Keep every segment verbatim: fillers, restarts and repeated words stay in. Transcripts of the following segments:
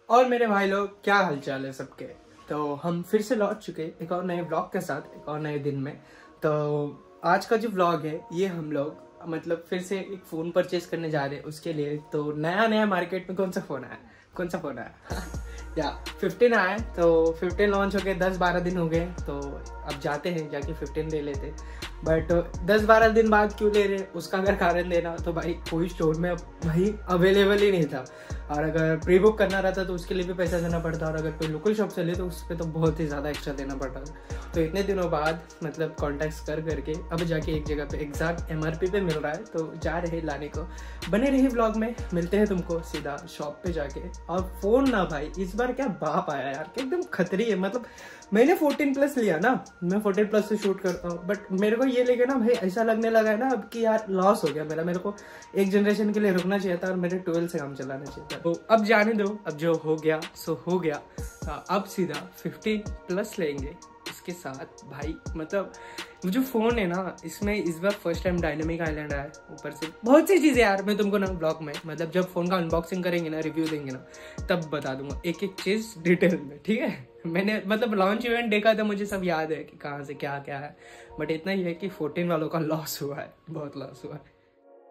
और मेरे भाई लोग, क्या हालचाल है सबके। तो हम फिर से लौट चुके एक और नए व्लॉग के साथ, एक और नए दिन में। तो आज का जो व्लॉग है ये हम लोग मतलब फिर से एक फ़ोन परचेज करने जा रहे हैं उसके लिए। तो नया नया मार्केट में कौन सा फ़ोन आया कौन सा फ़ोन आया या फिफ्टीन आया। तो फिफ्टीन लॉन्च हो गए, दस बारह दिन हो गए। तो अब जाते हैं, जाके फिफ्टीन ले लेते। बट दस बारह दिन बाद क्यों ले रहे उसका अगर कारण देना तो भाई कोई स्टोर में भाई अवेलेबल ही नहीं था। और अगर प्री बुक करना रहता तो उसके लिए भी पैसा देना पड़ता, और अगर कोई लोकल शॉप से ले तो उस पर तो बहुत ही ज़्यादा एक्स्ट्रा देना पड़ता। तो इतने दिनों बाद मतलब कॉन्टैक्ट्स कर करके अब जाके एक जगह पे एग्जैक्ट एमआरपी पे मिल रहा है, तो जा रहे लाने को। बने रही व्लॉग में, मिलते हैं तुमको सीधा शॉप पे जाके। और फ़ोन ना भाई इस बार क्या बाप आया यार, कि एकदम खतरी है। मतलब मैंने फोर्टीन प्लस लिया ना, मैं फोर्टीन प्लस से शूट करता हूँ, बट मेरे को ये लेके ना भाई ऐसा लगने लगा है ना अब कि यार लॉस हो गया मेरा। मेरे को एक जनरेशन के लिए रुकना चाहिए था और मेरे ट्वेल्व से काम चलाना चाहिए था। तो अब जाने दो, अब जो हो गया सो हो गया। अब सीधा फिफ्टीन प्लस लेंगे। इसके साथ भाई मतलब वो जो फ़ोन है ना, इसमें इस बार फर्स्ट टाइम डायनेमिक आइलैंड आया है। ऊपर से बहुत सी चीज़ें यार मैं तुमको ना ब्लॉग में मतलब जब फ़ोन का अनबॉक्सिंग करेंगे ना, रिव्यू देंगे ना, तब बता दूंगा एक एक चीज़ डिटेल में, ठीक है। मैंने मतलब लॉन्च इवेंट देखा था, मुझे सब याद है कि कहाँ से क्या क्या है। बट इतना ही है कि फोर्टीन वालों का लॉस हुआ है, बहुत लॉस हुआ है।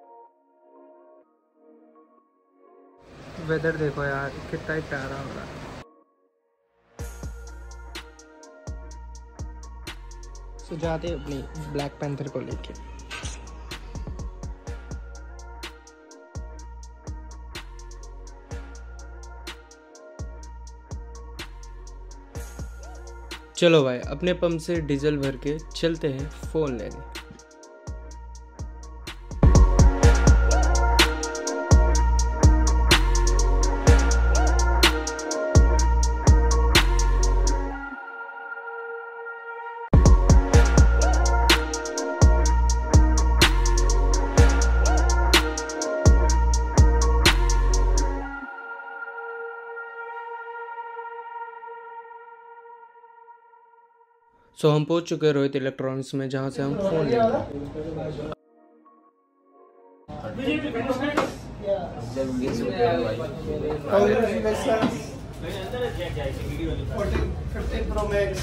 वेदर देखो यार कितना ही प्यारा हो रहा है। तो जाते अपनी ब्लैक पैंथर को लेके। चलो भाई अपने पंप से डीजल भर के चलते हैं फ़ोन लेने। सो so, हम पहुंच चुके हैं रोहित इलेक्ट्रॉनिक्स में, जहां से हम फोन लेंगे। फिफ्टीन प्रो मैक्स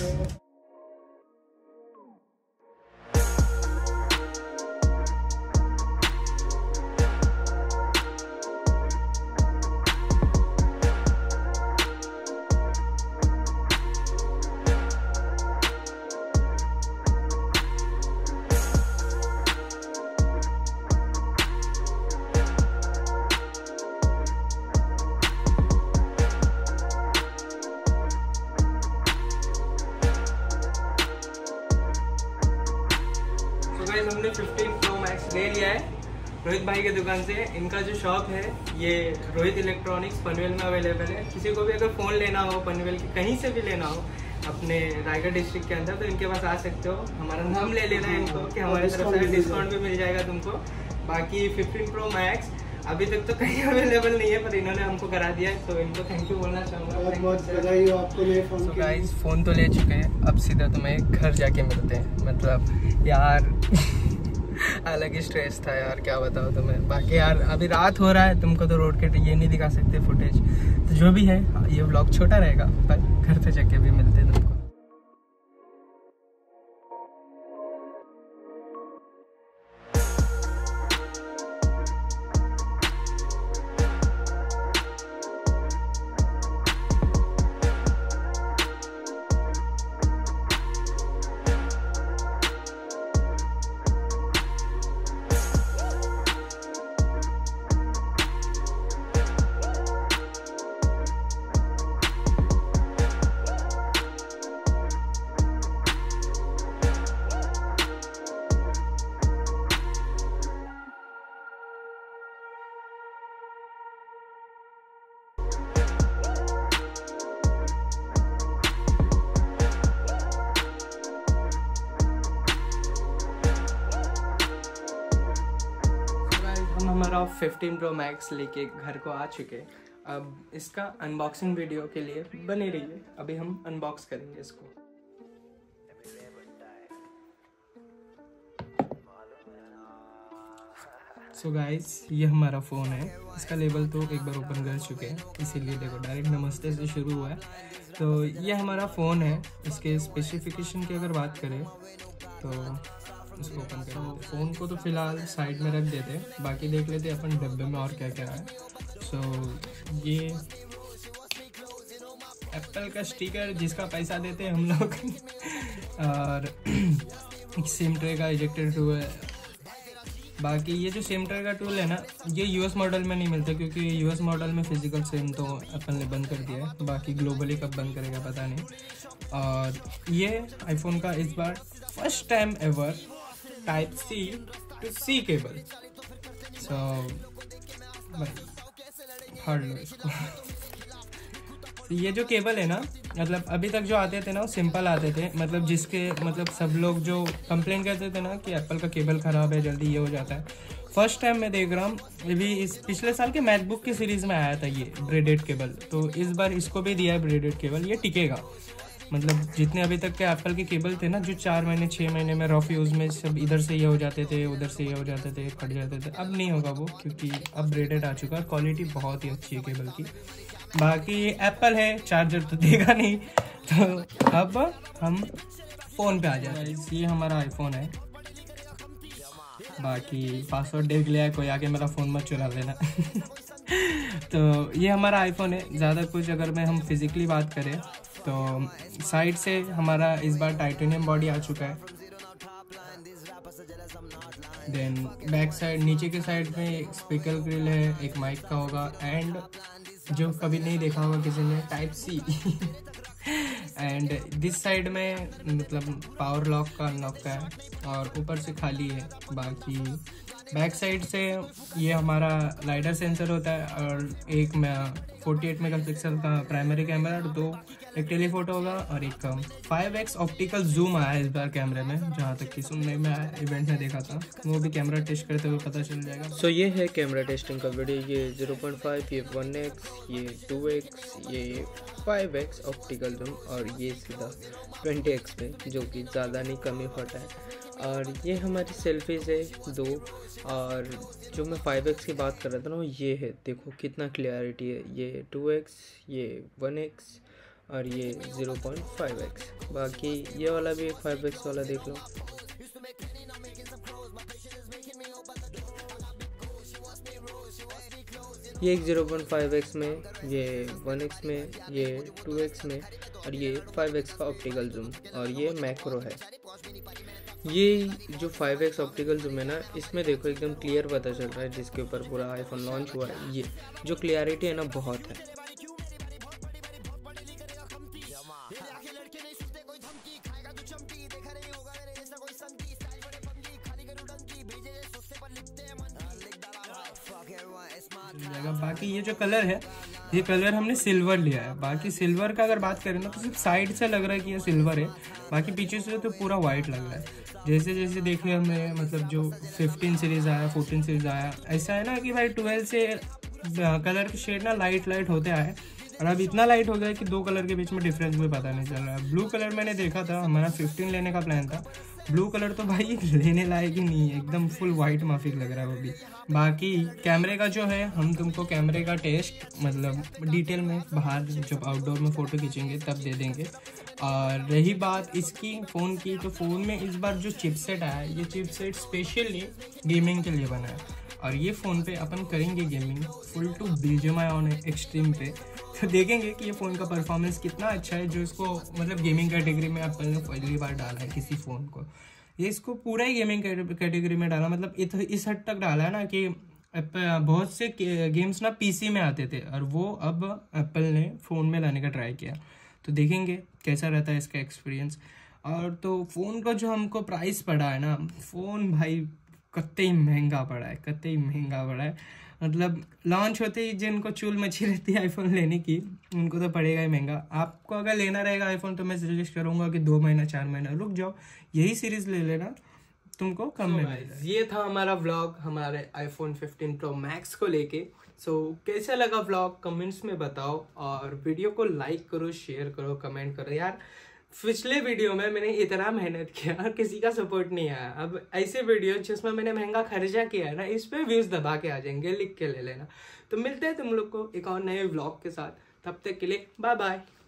हमने फिफ्टीन प्रो मैक्स ले लिया है रोहित भाई की दुकान से। इनका जो शॉप है ये रोहित इलेक्ट्रॉनिक्स पनवेल में अवेलेबल है। किसी को भी अगर फ़ोन लेना हो पनवेल के कहीं से भी लेना हो अपने रायगढ़ डिस्ट्रिक्ट के अंदर, तो इनके पास आ सकते हो। हमारा नाम ले लेना है इनको कि हमारी तरफ से डिस्काउंट भी मिल जाएगा तुमको। बाकी फिफ्टीन प्रो मैक्स अभी तक तो कहीं अवेलेबल नहीं है, पर इन्होंने हमको करा दिया है, तो इनको थैंक यू बोलना चाहूँगा। बहुत बहुत बधाई हो आपको नए फोन की। गाइस फ़ोन तो ले चुके हैं, अब सीधा तुम्हें घर जाके मिलते हैं। मतलब यार अलग ही स्ट्रेस था यार, क्या बताओ तुम्हें। बाकी यार अभी रात हो रहा है, तुमको तो रोड के ये नहीं दिखा सकते फुटेज, तो जो भी है ये व्लॉग छोटा रहेगा, पर घर पे जाके भी मिलते हैं तुमको। हमारा फिफ्टीन प्रो मैक्स लेके घर को आ चुके। अब इसका अनबॉक्सिंग वीडियो के लिए बने रहिए, अभी हम अनबॉक्स करेंगे इसको। सो गाइस ये हमारा फ़ोन है, इसका लेबल तो एक बार ओपन कर चुके हैं, इसीलिए देखो डायरेक्ट नमस्ते से शुरू हुआ है। तो ये हमारा फ़ोन है, इसके स्पेसिफिकेशन की अगर बात करें तो इसको ओपन करें। फ़ोन को तो फ़िलहाल साइड में रख देते, बाकी देख लेते अपन डब्बे में और क्या क्या है। सो so, ये एप्पल का स्टिकर जिसका पैसा देते हैं हम लोग और सिम ट्रे का इजेक्टर टूल है। बाकी ये जो सिम ट्रे का टूल है ना, ये यूएस मॉडल में नहीं मिलता, क्योंकि यूएस मॉडल में फिजिकल सिम तो एप्पल ने बंद कर दिया है, बाकी ग्लोबली कब बंद करेगा पता नहीं। और ये आईफोन का इस बार first time ever type C to C cable. So हार्ड लो इसको। ये जो केबल है ना, मतलब अभी तक जो आते थे ना वो सिंपल आते थे, मतलब जिसके मतलब सब लोग जो कंप्लेन करते थे ना कि एप्पल का केबल ख़राब है, जल्दी ये हो जाता है। फर्स्ट टाइम मैं देख रहा हूँ, अभी इस पिछले साल के मैकबुक की सीरीज़ में आया था ये ब्रेडेड केबल, तो इस बार इसको भी दिया है ब्रेडेड केबल। ये टिकेगा, मतलब जितने अभी तक के एप्पल के केबल थे ना, जो चार महीने छः महीने में रफ यूज़ में सब इधर से ये हो जाते थे, उधर से ये हो जाते थे, फट जाते थे, अब नहीं होगा वो, क्योंकि अब ब्रेडेड आ चुका है। क्वालिटी बहुत ही अच्छी है केबल की। बाकी एप्पल है, चार्जर तो देगा नहीं, तो अब हम फ़ोन पे आ जाए। ये हमारा आईफोन है, बाकी पासवर्ड देख लिया है, कोई आके मेरा फ़ोन मत चुरा लेना तो ये हमारा आईफोन है। ज़्यादा कुछ अगर मैं हम फिज़िकली बात करें तो साइड से हमारा इस बार टाइटेनियम बॉडी आ चुका है। देन बैक साइड नीचे के साइड में एक स्पीकर ग्रिल है, एक माइक का होगा, एंड जो कभी नहीं देखा होगा किसी ने, type C and this side में मतलब पावर लॉक का अनलॉक का है, और ऊपर से खाली है। बाकी बैक साइड से ये हमारा लाइडर सेंसर होता है, और एक में फोर्टी एट मेगा पिक्सल का प्राइमरी कैमरा, दो एक टेलीफोटो होगा, और एक फाइव एक्स ऑप्टिकल जूम आया इस बार कैमरे में, जहाँ तक कि सुनने में आया, इवेंट में देखा था, वो भी कैमरा टेस्ट करते हुए पता चल जाएगा। सो so, ये है कैमरा टेस्टिंग का वीडियो। ये ज़ीरो पॉइंट फाइव, ये वन एक्स, ये टू एक्स, ये फाइव एक्स ऑप्टिकल जूम, और ये सीधा ट्वेंटी एक्स पे, जो कि ज़्यादा नहीं कम ही होता है। और ये हमारी सेल्फीज है दो, और जो मैं फाइव एक्स की बात कर रहा था ना, ये है, देखो कितना क्लियरिटी है। ये टू एक्स, ये वन एक्स, और ये ज़ीरो पॉइंट फाइव एक्स। बाकी ये वाला भी एक फाइव एक्स वाला देख लो। ये एक ज़ीरो पॉइंट फाइव एक्स में, ये वन एक्स में, ये टू एक्स में, और ये फाइव एक्स का ऑप्टिकल जूम, और ये मैक्रो है। ये जो फाइव एक्स ऑप्टिकल जूम है ना, इसमें देखो एकदम क्लियर पता चल रहा है, जिसके ऊपर पूरा आईफोन लॉन्च हुआ है। ये जो क्लियरिटी है ना, बहुत है। बाकी ये जो कलर है, ये कलर हमने सिल्वर लिया है। बाकी सिल्वर का अगर बात करें ना, तो सिर्फ साइड से लग रहा है कि ये सिल्वर है, बाकी पीछे से तो पूरा वाइट लग रहा है। जैसे जैसे देखिए हमने, मतलब जो फिफ्टीन सीरीज़ आया, फोर्टीन सीरीज़ आया, ऐसा है ना कि भाई ट्वेल्व से कलर के शेड ना लाइट लाइट होते आए, और अब इतना लाइट हो गया कि दो कलर के बीच में डिफरेंस भी पता नहीं चल रहा है। ब्लू कलर मैंने देखा था, हमारा फिफ्टीन लेने का प्लान था, ब्लू कलर तो भाई लेने लायक ही नहीं है, एकदम फुल वाइट माफिक लग रहा है वो भी। बाकी कैमरे का जो है, हम तुमको कैमरे का टेस्ट मतलब डिटेल में बाहर जब आउटडोर में फ़ोटो खींचेंगे तब दे देंगे। और रही बात इसकी फ़ोन की, तो फ़ोन में इस बार जो चिपसेट आया है, ये चिपसेट स्पेशली गेमिंग के लिए बना है, और ये फ़ोन पे अपन करेंगे gaming full to BGMI on extreme पे, तो देखेंगे कि ये फ़ोन का परफॉर्मेंस कितना अच्छा है, जो इसको मतलब गेमिंग कैटेगरी में एप्पल ने पहली बार डाला है किसी फ़ोन को। ये इसको पूरा ही गेमिंग कैटेगरी में डाला, मतलब इत, इस हद तक डाला है ना कि बहुत से गेम्स ना पीसी में आते थे, और वो अब एप्पल ने फ़ोन में लाने का ट्राई किया। तो देखेंगे कैसा रहता है इसका एक्सपीरियंस। और तो फ़ोन का जो हमको प्राइस पड़ा है ना, फ़ोन भाई कतई महंगा पड़ा है, कतई महंगा पड़ा है। मतलब लॉन्च होते ही जिनको चूल मची रहती है आईफोन लेने की, उनको तो पड़ेगा ही महंगा। आपको अगर लेना रहेगा आईफोन, तो मैं सजेस्ट करूंगा कि दो महीना चार महीना रुक जाओ, यही सीरीज़ ले लेना, तुमको कम में मिलेगा। ये था हमारा व्लॉग हमारे आईफोन फिफ्टीन प्रो मैक्स को लेके। सो so, कैसा लगा व्लॉग कमेंट्स में बताओ, और वीडियो को लाइक करो, शेयर करो, कमेंट करो यार। पिछले वीडियो में मैंने इतना मेहनत किया, किसी का सपोर्ट नहीं आया। अब ऐसे वीडियो जिसमें मैंने महंगा खर्चा किया है ना, इस पे व्यूज दबा के आ जाएंगे, लिख के ले लेना। तो मिलते हैं तुम लोग को एक और नए व्लॉग के साथ, तब तक के लिए बाय बाय।